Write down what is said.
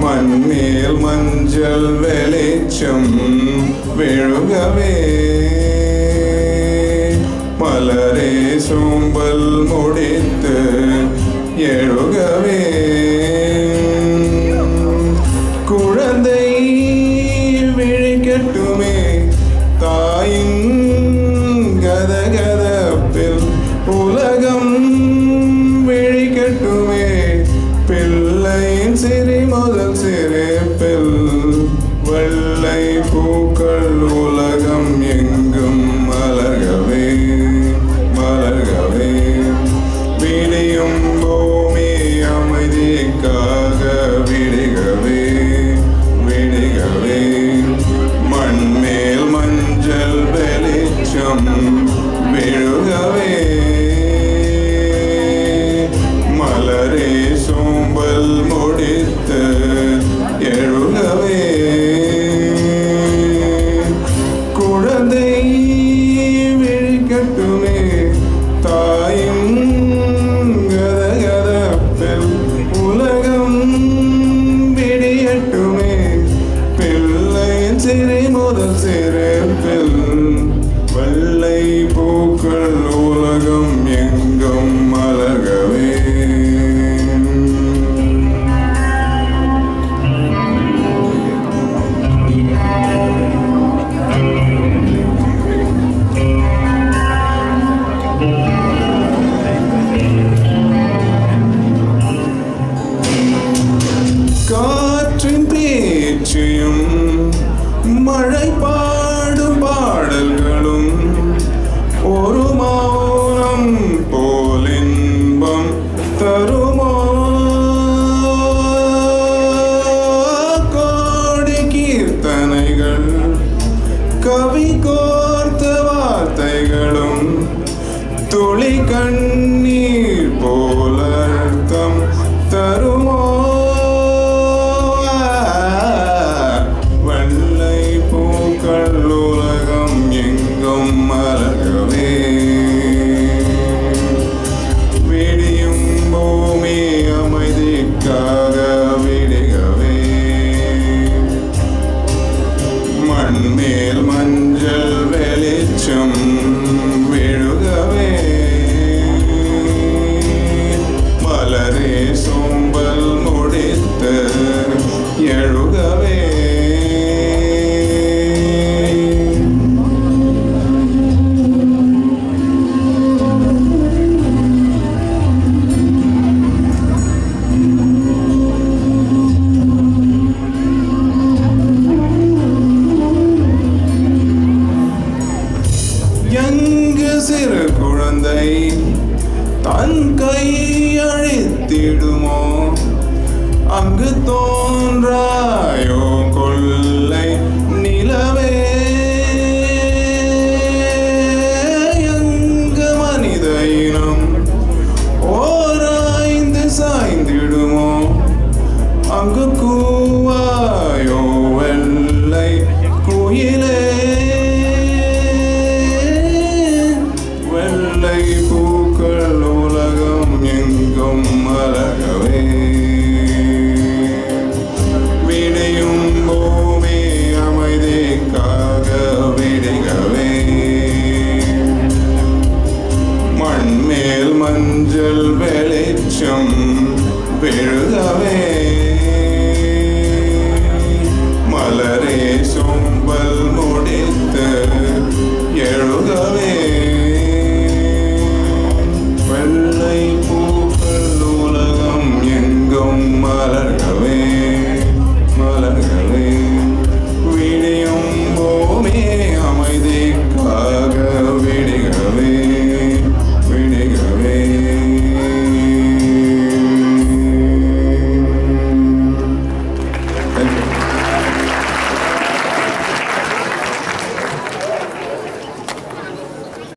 மண்மேல் மஞ்சள் வெளிச்சம் விழுகவே மலரே சோம்பல் முடித்து எழுகவே குழந்தை விழிக்கட்டுமே தாயின் கதகதப்பில் உலகம் விழிக்கட்டுமே பிள்ளையின் சிரி முதல் சிரிப்பில் வெள்ளை பூக்கள் உலகம் எங்கும் மலர்கவே மலர்கவே விடியும் பூமி அமைதிக்காக விடிகவே விடிகவே மண்மேல் மஞ்சள் வெளிச்சம் விழுகவே மலரே சோம்பல் முடித்து எழுகவே குழந்தை விழிக்கட்டுமே தாயின் கதகதப்பில் உலகம் விடியட்டுமே பிள்ளையின் சிறை முதல் சிறப்பில் வெள்ளை பூக்கள் உலகம் எங்கும் மலர்கவே காற்றின் பேச்சையும் மழை பாடும் பாடல்களும் ஒரு மௌனம் போல் இன்பம் தருமோ கோடி கீர்த்தனைகள் கவி கோர்த்த வார்த்தைகளும் துளி கண்ணீர் போல அர்த்தம் தருமோ வெள்ளை பூக்கள் உலகம் எங்கும் மலர்கவே விடியும் பூமி அமைதிக்காக விடிகவே மண்மேல் மஞ்சள் வெளிச்சம் விழுகவே மலரே சோம்பல் முடித்து எழுகவே எங்கு சிறு குழந்தை தன் கையழித்திடுமோ அங்கு தோன்றாயோ கொள்ளை நிலவே எங்கு மனித இனம் ஓராய்ந்து சாய்ந்திடுமோ அங்கு கூவாயோ வெள்ளை குயிலே வெள்ளை பூக்கள் உலகம் எங்கும் மலர்கவே விடியும் பூமி அமைதிக்காக விடிகவே மண்மேல் மஞ்சள் வெளிச்சம் விழுகவே மலரே